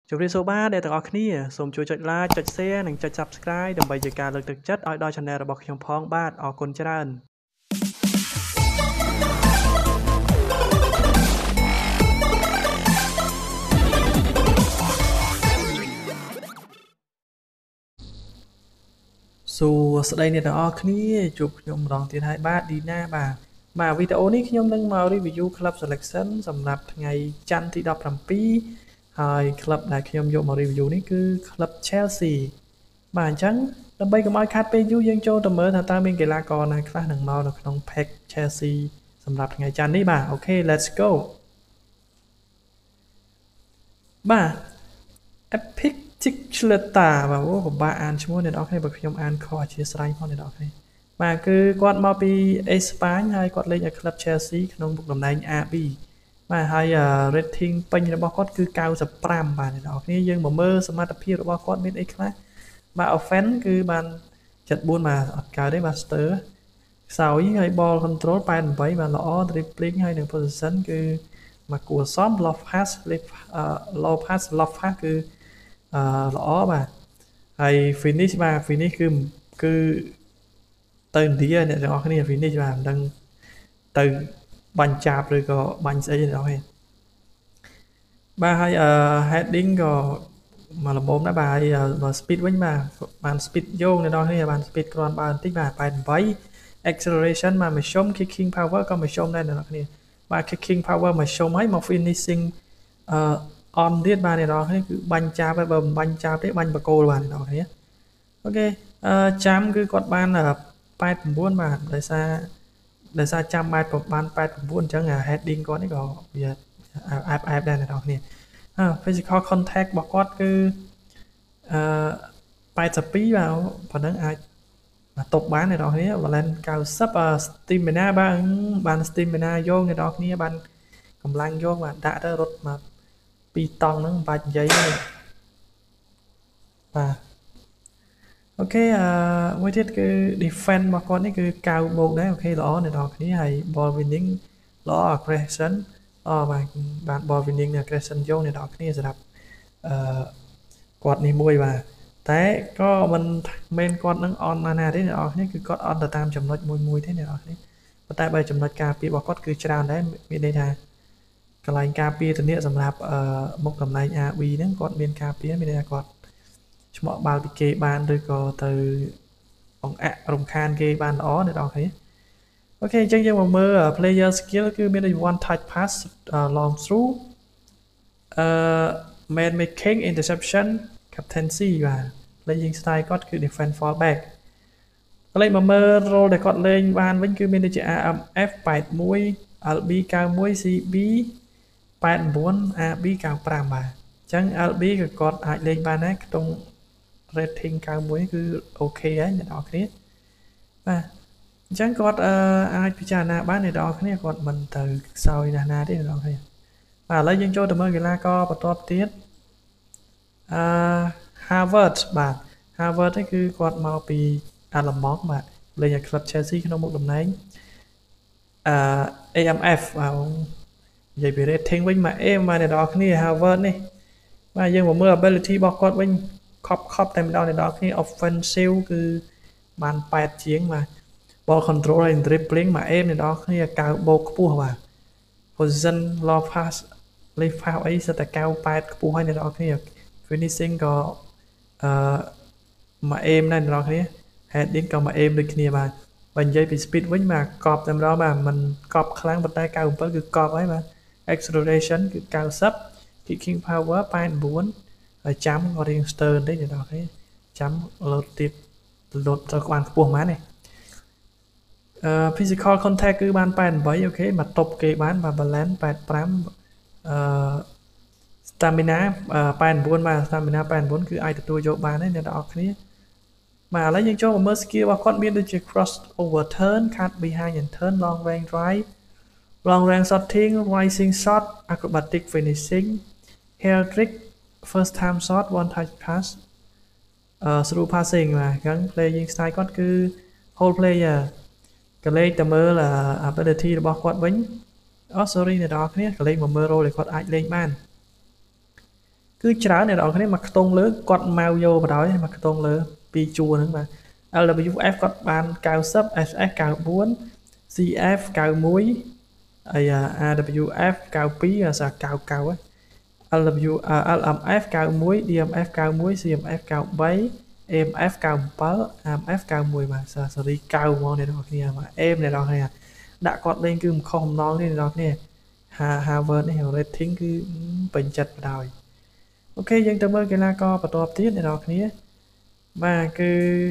ជម្រាបសួរបាទអ្នកទាំងអស់គ្នាសូមជួយចុច like ចុច share និងចុច subscribe ដើម្បីជាការលើកទឹកចិត្តឲ្យដល់ channel របស់ខ្ញុំផងបាទអរគុណច្រើនសួស្តីអ្នកទាំងអស់គ្នាជួបខ្ញុំម្ដងទៀតហើយបាទឌីណាបាទវីដេអូនេះខ្ញុំនឹងមក review club selection សម្រាប់ថ្ងៃច័ន្ទទី17ហើយ club ដែលខ្ញុំយកមក review នេះគឺ club Chelsea បាទអញ្ចឹងដើម្បីកុំឲ្យខាតពេលយូរយើងចូលទៅមើលថាតើមានកីឡាករណាខ្លះនឹងមកនៅក្នុង pack Chelsea សម្រាប់ថ្ងៃច័ន្ទនេះបាទអូខេ let's go បាទ Epic Chicletta បាទអូពិបាកអានឈ្មោះអ្នកនរគ្នាបើខ្ញុំអានខុសអធិស្ឋានផងអ្នកនរគ្នាបាទគឺគាត់មកពីអេស្ប៉ាញហើយគាត់លេងឲ្យ club Chelsea ក្នុងមុខតំណែង AB បាទហើយ rating ពេញរបស់គាត់គឺ95បាទអ្នកនរគ្នាយើងមកមើលសមត្ថភាពរបស់គាត់មានអីខ្លះបាទ offense គឺបាន74បាទអត់កើតទេបាទស្ទើខ្សោយហើយ ball control 88បាទល្អ dribbling ហើយនឹង position គឺមកគួរសម low pass low passគឺល្អបាទហើយ finish បាទ finish គឺទៅឥណ្ឌាអ្នកទាំងអស់គ្នា finish បាទមិនដឹងទៅបាញ់ចាប់ឬក៏បាញ់ស្អីអ្នកទាំងអស់គ្នាបាទហើយheading ក៏មកល្មមដែរបាទហើយ speed វិញបាទបាន speed យោងអ្នកទាំងអស់គ្នាបាន speed គ្រាន់បើបន្តិចបាទ88 acceleration បាទមកជុំ kicking power ក៏មកជុំដែរអ្នកទាំងអស់គ្នាបាទ kicking power មកជុំហើយមក finishing on ទៀតបាទអ្នកនរគ្នាគឺបាញ់ចាប់ហើយបើមិនបាញ់ចាប់ទេបាញ់បកគោលបាទអ្នកនរគ្នាអូខេចាំគឺគាត់បាន89បាទដោយសារចាំបាន89អញ្ចឹង heading គាត់នេះក៏វាអែបដែរអ្នកនរគ្នា physical contact របស់គាត់គឺ82បាទប៉ុណ្ណឹងអាចមកតុបបានអ្នកនរគ្នា balance 90 stamina បាន stamina យកអ្នកនរគ្នាបានកម្លាំងយកបាទដាក់ទៅរត់មក2តង់ហ្នឹងបាច់និយាយទេបាទអូខេមួយទៀតគឺ defense របស់គាត់នេះគឺ9បូកដែរអូខេល្អអ្នកនរគ្នាហើយ ball winning ល្អ aggression បាទ ball winning និង aggression យកអ្នកនរគ្នាសម្រាប់គាត់នេះមួយបាទតែក៏មិនមែនគាត់នឹងអន់ណាទេអ្នកនរគ្នាគឺគាត់អន់ទៅតាមចំណុចមួយទេអ្នកនរគ្នាប៉ុន្តែបើចំណុចការពាររបស់គាត់គឺច្រើនដែរមានន័យថាកន្លែងការពារទៅនេះសម្រាប់មុខតំណែង AB ហ្នឹងគាត់មានការពារមានន័យថាគាត់ឆ្មក់បាល់ពីគេបានឬក៏ទៅបង្អាក់រំខានគេបានល្អអ្នកនរគ្នាអូខេអញ្ចឹងយើងមកមើល player skill គឺមាន one touch pass long through man making interception captaincy បាទ playing style គាត់គឺ defense fallback កន្លែងមកមើល role ដែលគាត់លេងបានវិញគឺមានដូចជា AMF 81 LB 91 CB 89 AB 95បាទអញ្ចឹង LB គឺគាត់អាចលេងបានដែរក្នុង rating 91គឺអូខេហើយអ្នកនរគ្នាបាទអញ្ចឹងគាត់អាចពិចារណាបានអ្នកនរគ្នាគាត់មិនទៅខ្សោយណាស់ទេអ្នកនរគ្នាបាទឥឡូវយើងចូលទៅមើលកីឡាករបន្ទាប់ទៀតHarvard បាទ Harvard នេះគឺគាត់មកពីអាឡឺម៉ង់បាទលេងឲ្យ club Chelsea ក្នុងមុខតំណែងAMF បាទនិយាយពី rating វិញមក A បាទអ្នកនរគ្នា Harvard នេះបាទយើងមកមើល ability របស់គាត់វិញខប់តែម្ដងអ្នកនរគ្នា offensive គឺបាន8ជាងបាទ ball control ហើយ dribbling មក A អ្នកនរគ្នា9បូកខ្ពស់បាទ position low pass left pass អីសិតតែ98ខ្ពស់ហើយអ្នកនរគ្នា finishing ក៏មក aim ដែរអ្នកនរគ្នា heading ក៏មក aim ដូចគ្នាបាទបើនិយាយពី speed វិញបាទកប់តែម្ដងបាទមិនកប់ខ្លាំងប៉ុន្តែ97គឺកប់ហើយបាទ acceleration គឺ90 kicking power 89ហើយចាំក៏រៀងស្ទើរបន្តិចអ្នកនរគ្នាចាំលោតទៀតលោតទៅបានខ្ពស់ប៉ុន្មានទេphysical contact គឺបាន88អូខេមកតុបគេបានបាទ balance 85stamina 89បាទ stamina 89គឺអាចទទួលយកបានទេអ្នកនរគ្នាបាទឥឡូវយើងចូលមកមើល skill របស់គាត់មានដូចជា cross over turn cut behind and turn long range drive long range shooting rising shot acrobatic finishing hair trick first time shot one touch pass through passing បាទអញ្ចឹង playing style គាត់គឺ whole player កលេចទៅមើល ability របស់គាត់វិញsorry អ្នកនរគ្នាកលេចមកមើល role ដែលគាត់អាចលេងបាន គឺ cứ cháo này đó cái mà tông lớn quạt màu vô vào đó mà tông lớn pi chua nữa mà LWF quạt ban cao sấp SS cao 4 CF cao muối AWF cao pí là cao cao ấy LMF cao muối DMF cao muối CMF cao 7 EMF cao 7 AMF cao 10 mà sorry cao món này đó kia mà em này đó này đã quạt lên cứ không non lên đó nè Harvard này rating cứ bình chặt vào đời ok dân tầm mơ cái là co và top tiết này đó kia mà cứ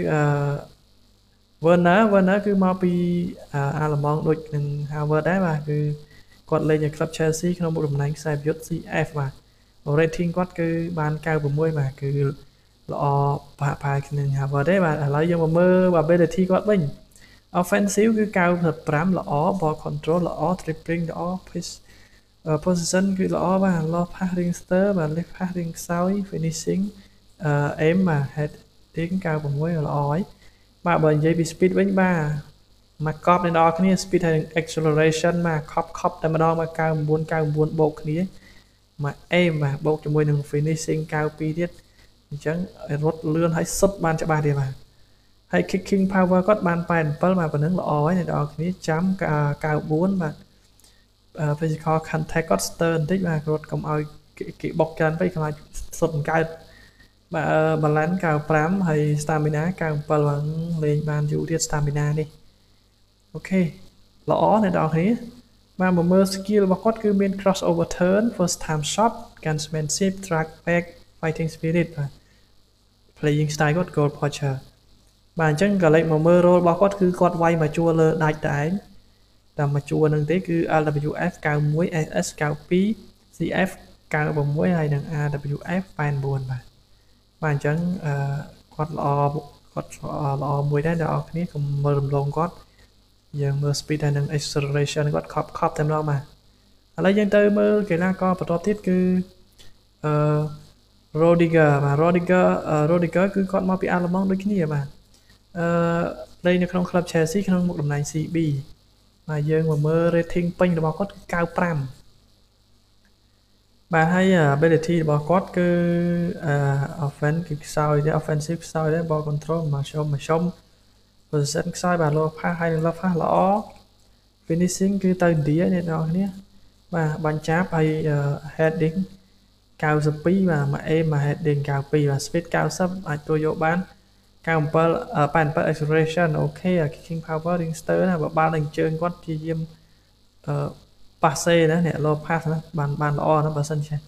vân á cứ mau pi Alamon đôi đừng Harvard đấy mà cứ quạt lên nhà club Chelsea không một đồng đánh sai viết CF mà rating quát cứ ban cao của môi mà cứ lọ bài đừng Harvard đấy mà lấy dân mà mơ và ability quát bình offensive cứ cao thật pram lọ ball control lọ dribbling lọ position cứ lọ và lo passing stir và left passing sau finishing aim mà head tiếng cao của môi lọ ấy mà bởi vậy bị speed với ba mà cop này đó cái này speed hay acceleration mà cop tại mà đo mà cao buồn bộ cái này mà em mà bộ cho môi đường finishing cao pi tiết chẳng rốt lươn hay xuất ban cho ba đi mà hay kicking power có ban bàn bớt mà vẫn là ấy này đó cái này chấm cao 4 mà physical contact có stern tích mà rốt cầm ao kỹ bọc chân với cái xuất cao mà balance cao 5 hay stamina cao bằng lên ban dụ tiết stamina đi ok lõ này đó thế mà một mơ skill và cốt cứ bên crossover turn first time shot gunsmanship track back fighting spirit và playing style cốt goal poacher mà chẳng cả lệnh một mơ roll bao cốt cứ cốt quay mà chua lơ đại đại tầm mà chua nâng tế cứ AWF cao muối SS cao pí CF cao bằng muối hay đằng AWF fan buồn mà chẳng cốt lọ muối đấy đó cái này cũng mơ lông cốt giờ mơ speed hay acceleration có cop thêm đó mà lấy dân tới mơ cái là có và tiết cứ Rodiger cứ con mau bị Alamon đôi cái gì mà đây là trong club Chelsea trong một đồng này CB mà giờ mà mơ rating pin là bao cốt cao pram bà hay ability bao cốt cứ offensive sao đấy offensive sao đấy ball control mà xong position sai bà lo pha hay là pha lõ finishing cứ tên đĩa này đó nhé mà bàn cháp hay heading cao dập pi mà em mà heading cao pi và speed cao sắp tôi vô bán cao pan per acceleration ok kicking power ring stir là ba lần chơi quát chi diêm passe đó nè lo pass đó bàn lo nó bà sân chơi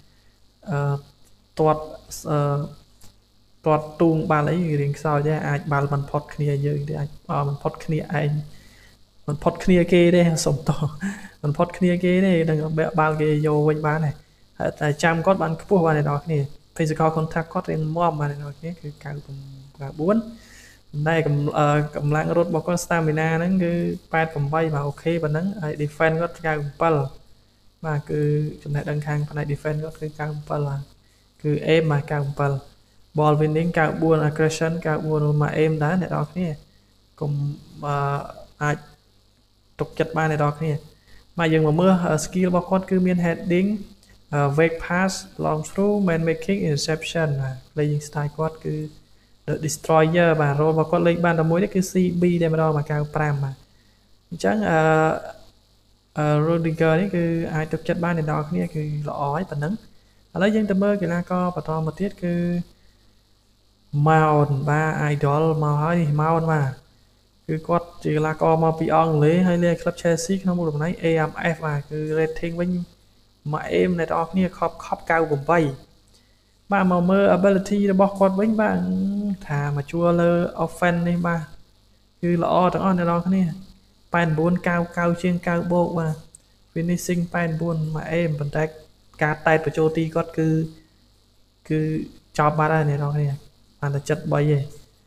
toát tuông ba lấy riêng sao chứ ai ba mình pot kia giờ thì ai mình pot kia ai mình pot kia kia đây sống to mình pot kia kia đây đừng ba kia vô quanh ba này tại trăm có bạn phù hợp này đó này physical contact có riêng mom mà này đó cái cao và 4 đây cầm lạng rốt bao con stamina nó cứ 8 cầm bay mà ok và nó defense có cao pal mà cứ trong này đăng khang này defense có cái cao pal là cứ em mà cao pal ball winning cao buồn aggression cao buồn mà em đá này đó kia cùng ai trục chặt ba này đó kia mà dừng mà mưa skill bao con cứ miên heading wake pass long through man making interception playing style quad cứ the destroyer và roll bao con lên ban đầu mối đấy cứ CB đây mà đo mà cao pram mà chắc Rudiger đấy cứ ai trục chặt ba này đó kia cứ lọ ói tận nắng lấy dân tầm mơ cái là co và to một tiết cứ màu ba idol màu hỏi thì màu mà cứ quát chỉ là co mà bị on lấy hay lên club Chelsea không một đồng này AMF mà cứ rating với mà em này đó kia khóc cao gồm vay mà màu mơ ability là bọc quát với bạn thà mà chua lơ offense đi mà cứ lọ đó này đó kia pan buôn cao trên cao bộ mà finishing pan buôn mà em vẫn tay cá tay của châu ti quát cứ cho ba đây này đó kia là chất bay gì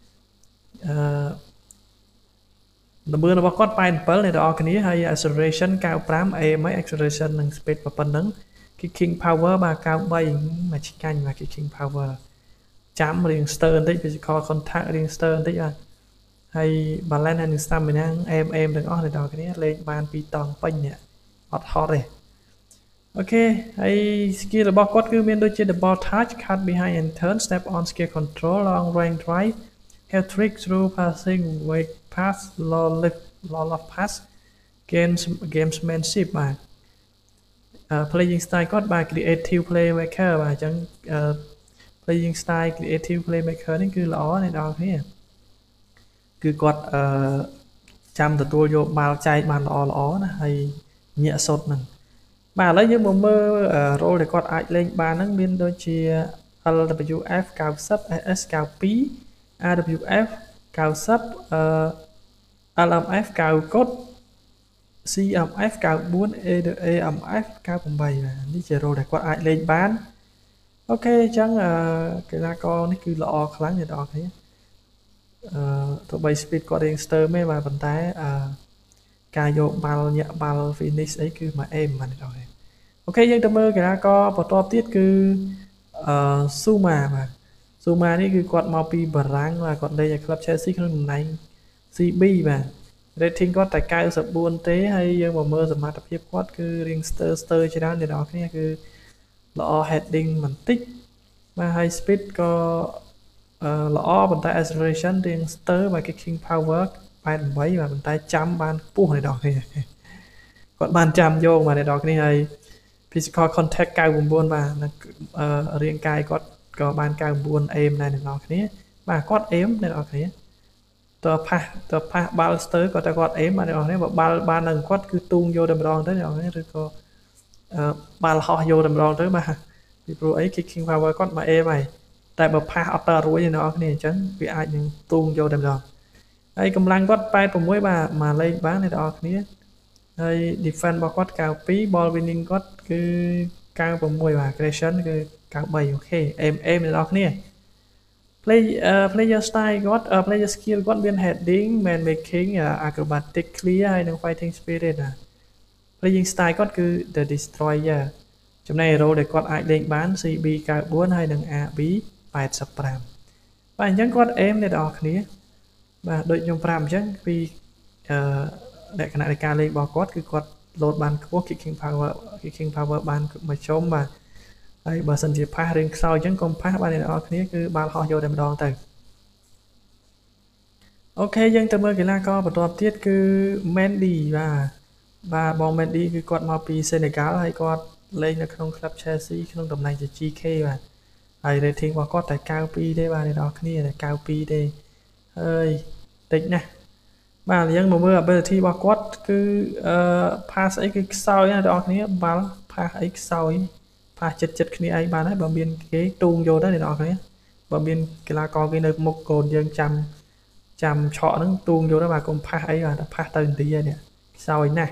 mưa nó bao quát pan pearl này đó cái này hay acceleration cao pram mấy accelerationនិង speed và phần nắng kicking power ba cao bay mà chỉ canh mà kicking power chạm riêng stern đấy physical contact riêng stern đấy à hay balance and stamina em được ở này đó cái này lên ban pi tòng pin nè hot này ok hay skillរបស់គាត់គឺមានដូចជា double touch cut behind and turn step on skill control long range drive hair trick through passing wake pass low of pass gamesmanship បាទ playing style គាត់បាទ creative playmaker បាទអញ្ចឹង playing style creative playmaker នេះគឺល្អអ្នកនរគ្នាគឺគាត់ចាំទទួលយកបាល់ចែកបានល្អណាហើយញាក់សុតហ្នឹងបាទឥឡូវយើងមកមើល role ដែលគាត់អាចលេងបានហ្នឹងមានដូចជា LWF 90 SS 92 RWF 90 LMF 90កុដ CMF 94 AMF 98បាទនេះជា role ដែលគាត់អាចលេងបានអូខេអញ្ចឹងកីឡាករនេះគឺល្អខ្លាំងអ្នកនរគ្នាទោះបី speed គាត់រៀងស្ទើរមែនបាទប៉ុន្តែការយកបាល់ញាក់បាល់ finish អីគឺមក aim បាទអ្នកនរគ្នាអូខេយើងទៅមើលកីឡាករបន្ទាប់ទៀតគឺZuma បាទ Zuma នេះគឺគាត់មកពីបារាំងបាទគាត់លេងឲ្យ Club Chelsea ក្នុងតំណែង CB បាទ rating គាត់តែ94ទេហើយយើងមកមើលសមត្ថភាពគាត់គឺរៀងស្ទើរច្រើនអ្នកនរគ្នាគឺល្អ heading បន្តិចបាទហើយ speed ក៏ល្អប៉ុន្តែ acceleration រៀងស្ទើរបាទ kicking power 88បាទប៉ុន្តែចាំបានខ្ពស់អ្នកនរគ្នាគាត់បានចាំយកបាទអ្នកនរគ្នាហើយ physical contact 99បាទរាងកាយគាត់ក៏បាន99 aim ដែរអ្នកនរគ្នាបាទគាត់ aim អ្នកនរគ្នាតើផាសបាល់ស្ទើរគាត់តែគាត់ aim បាទអ្នកនរគ្នាបើបាល់បាននឹងគាត់គឺទូងយកតែម្ដងទៅអ្នកនរគ្នាឬក៏បាល់ហោះយកតែម្ដងទៅបាទពីព្រោះអី kicking power គាត់មក aim ហើយតែបើផាសអត់តរួចទេអ្នកនរគ្នាអញ្ចឹងវាអាចនឹងទូងយកតែម្ដងហើយកម្លាំងគាត់86បាទមកលេងបានអ្នកនរគ្នាហើយ defense របស់គាត់92 ball winning គាត់គឺ96បាទ aggression គឺ93អូខេ aim អ្នកនរគ្នា player style គាត់ player skill គាត់មាន heading man making acrobatic clear ហើយនិង fighting spirit ណា playing style គាត់គឺ the destroyer ចំណែក role ដែលគាត់អាចលេងបាន CB 94ហើយនិង AB 85បាទអញ្ចឹងគាត់ aim អ្នកនរគ្នាបាទដូចខ្ញុំប្រាប់អញ្ចឹងពីលក្ខណៈនៃការលេងរបស់គាត់គឺគាត់ load បានខ្ពស់ kicking power បានមួយជុំបាទហើយបើសិនជាផាសរៀងខ្សោយអញ្ចឹងកុំផាសបាទអ្នកនរគ្នាគឺបាល់ហោះយកតែម្ដងទៅអូខេយើងទៅមើលកីឡាករបន្ទាប់ទៀតគឺ Mendy បាទបង Mendy គឺគាត់មកពី Senegal ហើយគាត់លេងនៅក្នុង Club Chelsea ក្នុងតំណែងជា GK បាទហើយ rating របស់គាត់តែ92ទេបាទអ្នកនរគ្នាតែ92ទេហើយតិចណាស់បាទយើងមកមើល ability របស់គាត់គឺ pass អីគឺខ្សោយណាអ្នកនរគ្នាបាល់ pass អីខ្សោយផាសចិត្តគ្នាឯងបានហើយបើមានគេទូងយកទៅអ្នកនរគ្នាបើមានកីឡាករគេនៅមុខកូនយើងចាំឆក់ហ្នឹងទូងយកទៅបាទកុំផាសអីបាទផាសទៅឥណ្ឌានេះខ្សោយណាស់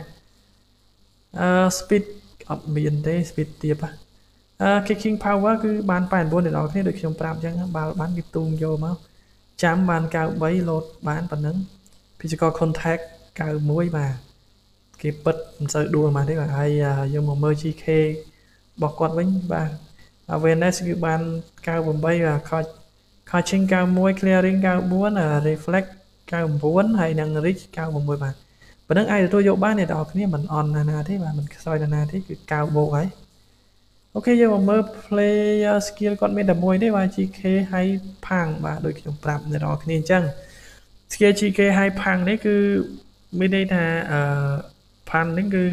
speed អត់មានទេ speed ទាបkicking power គឺបាន89អ្នកនរគ្នាដូចខ្ញុំប្រាប់អញ្ចឹងបាល់បានគេទូងយកមកចាំបាន93 load បានប៉ុណ្ណឹង physical contact 91បាទគេពិតមិនសូវដួលមកទេបាទហើយយើងមកមើល GK របស់គាត់វិញបាទ awareness គឺបាន98បាទ catching 91 clearing 94 reflect 99ហើយនិង reach 96បាទប៉ុណ្ណឹងអាចទទួលយកបានអ្នកនរគ្នាមិនអន់ណាទេបាទមិនខ្សោយណាទេគឺ9បូកហើយអូខេយើងមកមើល player skill គាត់មានតែមួយទេបាទ GK ហើយផាំងបាទដូចខ្ញុំប្រាប់អ្នកនរគ្នាអញ្ចឹង skill GK ហើយផាំងនេះគឺមានន័យថាផាំងនេះគឺ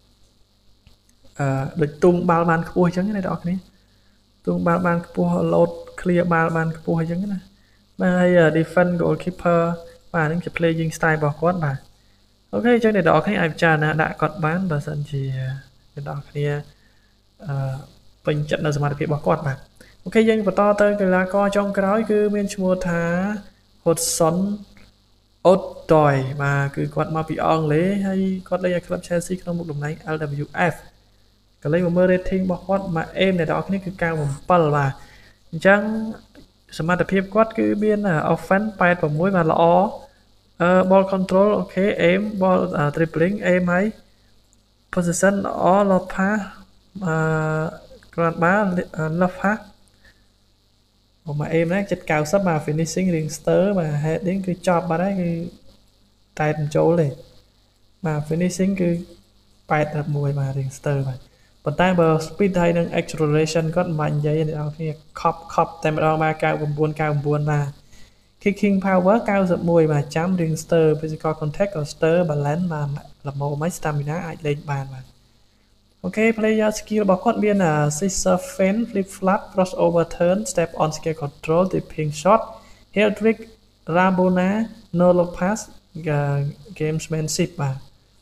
ដូចទុំបាល់បានខ្ពស់អញ្ចឹងណាអ្នកនរគ្នាទុំបាល់បានខ្ពស់ load clear បាល់បានខ្ពស់អញ្ចឹងណាបាទហើយ defend goalkeeper បាទហ្នឹងជា playing style របស់គាត់បាទអូខេអញ្ចឹងអ្នកនរគ្នាអាចពិចារណាដាក់គាត់បានបើសិនជាអ្នកនរគ្នាពេញចិត្តនៅសមត្ថភាពរបស់គាត់បាទអូខេយើងបន្តទៅកីឡាករចុងក្រោយគឺមានឈ្មោះថា Hudson Odoi បាទគឺគាត់មកពីអង់គ្លេសហើយគាត់លេងឲ្យ Club Chelsea ក្នុងមុខតំណែង LWF ក៏លេងមកមើល rating របស់គាត់មក aim អ្នកនរគ្នាគឺ97បាទអញ្ចឹងសមត្ថភាពគាត់គឺមាន offense 86បាទល្អball control អូខេ aim ball dribbling aim ហើយ position ល្អ lob pass grand bar left pass មក aim ហ្នឹងចិត្ត90បាទ finishing រៀងស្ទើរបាទ heading គឺចប់បាត់ហើយគឺតែមិនចូលទេបាទ finishing គឺ81បាទរៀងស្ទើរបាទប៉ុន្តែបើ speed ហើយនឹង acceleration គាត់មិនបាច់និយាយអ្នកនរគ្នាខប់តែម្ដងមក99បាទ kicking power 91បាទចាំ ring stir physical contact ក៏ stir balance បាទល្មមហើយ stamina អាចលេងបានបាទអូខេ player skill របស់គាត់មាន scissor feint flip flap crossover turn step on skill control dipping shot heel trick rabona no look pass gamesmanship បាទ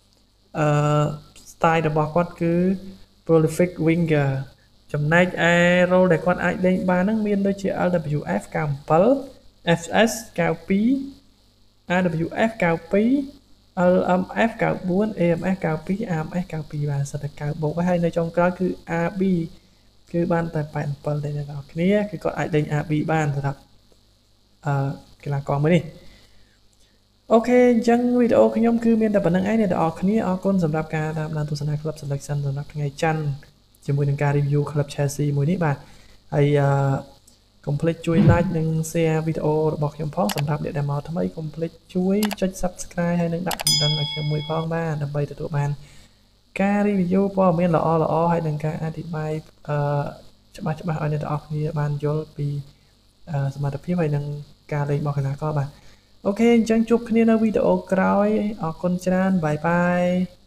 style របស់គាត់គឺ prolific winger ចំណែកឯ role ដែលគាត់អាចលេងបានហ្នឹងមានដូចជា LWF 97 FS 92 RWF 92 LMF 94 AMS 92 AMS 92បាទសិតតែ9បូកហើយនៅចុងក្រោយគឺ RB គឺបានតែ87ទេអ្នកនរគ្នាគឺគាត់អាចលេង RB បានសម្រាប់កីឡាករមួយនេះអូខេអញ្ចឹងវីដេអូខ្ញុំគឺមានតែប៉ុណ្្នឹងឯងអ្នកនរគ្នាអរគុណសម្រាប់ការតាមដានទស្សនា Club Selection សម្រាប់ថ្ងៃច័ន្ទជាមួយនឹងការ review Club Chelsea មួយនេះបាទហើយកុំភ្លេចជួយ like និង share វីដេអូរបស់ខ្ញុំផងសម្រាប់អ្នកដែលមកថ្មីកុំភ្លេចជួយចុច subscribe ហើយនិងដាក់កណ្ដឹងឲ្យខ្ញុំមួយផងបាទដើម្បីទទួលបានការ review ព័ត៌មានល្អៗហើយនិងការអធិប្បាយច្បាស់ឲ្យអ្នកទាំងអស់គ្នាបានយល់ពីសមត្ថភាពហើយនិងការលេងរបស់កីឡាករបាទអូខេអញ្ចឹងជួបគ្នានៅវីដេអូក្រោយអរគុណច្រើនបាយបាយ